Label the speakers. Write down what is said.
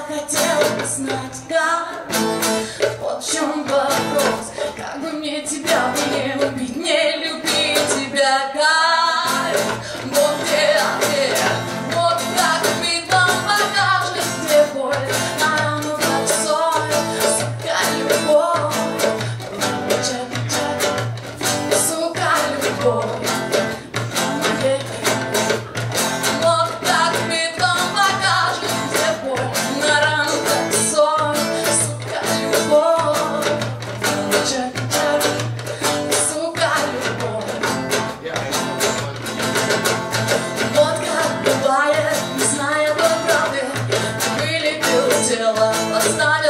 Speaker 1: хотела бы знать, как. Вот в чем вопрос. Как бы мне тебя не убить, не любить тебя, как. Вот где ответ, вот как видно покажет, где боль, на рану как соль, сука, любовь, сука, любовь. Оставил